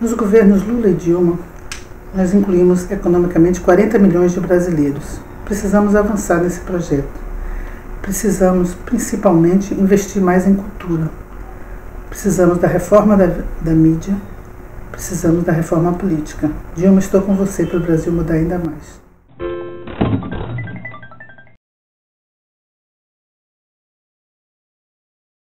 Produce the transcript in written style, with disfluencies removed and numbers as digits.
Nos governos Lula e Dilma, nós incluímos economicamente 40 milhões de brasileiros. Precisamos avançar nesse projeto. Precisamos, principalmente, investir mais em cultura. Precisamos da reforma da mídia. Precisamos da reforma política. Dilma, estou com você para o Brasil mudar ainda mais.